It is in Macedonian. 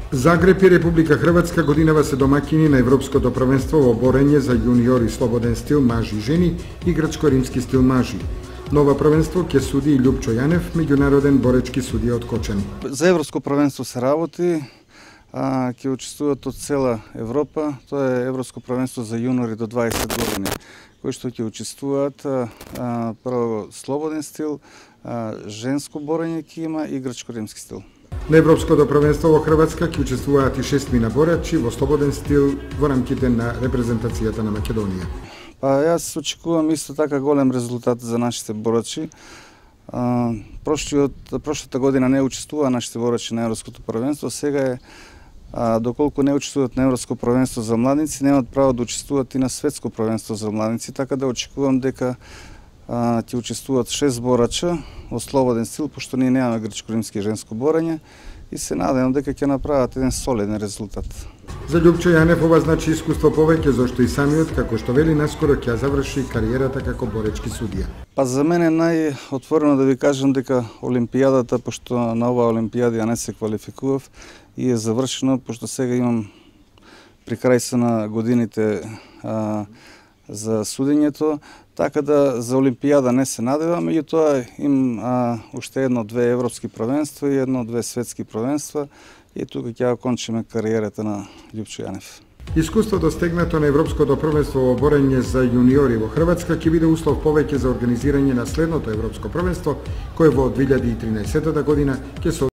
Загреб и Република Хрватска годинава се домаќини на Европското првенство во борење за јуниори слободен стил мажи и жени и грчко-римски стил мажи. Нова првенство ќе суди и Љупчо Јанев, меѓународен боречки судија од Кочани. За Европско првенство се работи, ќе учествуваат од цела Европа. Тоа е Европско првенство за јуниори до 20 години, кои што ќе учествуваат прво слободен стил, женско борење ќе има и грчко-римски стил. На Европското првенство во Хрватска ќе учествуваат и 6 борачи во слободен стил во рамките на репрезентацијата на Македонија. Јас очекувам исто така голем резултат за нашите борачи. Прошлата година не учествува нашите борачи на Европското првенство, сега е доколку не учествуваат на Европско првенство за младинци, немаат право да учествуваат и на Светско првенство за младинци, така да очекувам дека ќе учествуваат 6 борача во слободен стил, пошто ние немаме грчко-римски женско борење и се надевам дека ќе направат еден солиден резултат. За Љупчо Јанев ова значи искуство повеќе, зашто и самиот, како што вели, наскоро ќе заврши кариерата како боречки судија. За мене најотворено да ви кажам дека Олимпијадата, пошто на оваа Олимпијада ја не се квалификував и е завршено, пошто сега имам при крај се на годините за судењето, така да за Олимпијада не се надевам, меѓутоа имам уште едно-две европски првенства и едно-две светски првенства и тука ќе окончиме кариерата на Љупчо Јанев. Искуството стегнато на Европското првенство во борење за јуниори во Хрватска ќе биде услов повеќе за организирање на следното Европско првенство, кое во 2013 година ќе се